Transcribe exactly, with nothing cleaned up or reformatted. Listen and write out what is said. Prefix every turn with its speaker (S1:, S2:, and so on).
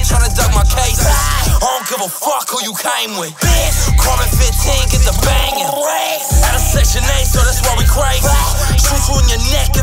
S1: tryna duck my case. I don't give a fuck who you came with. Carbon fifteen, get the banging. Out of Section eight, so that's why we crazy. Shoot you in your neck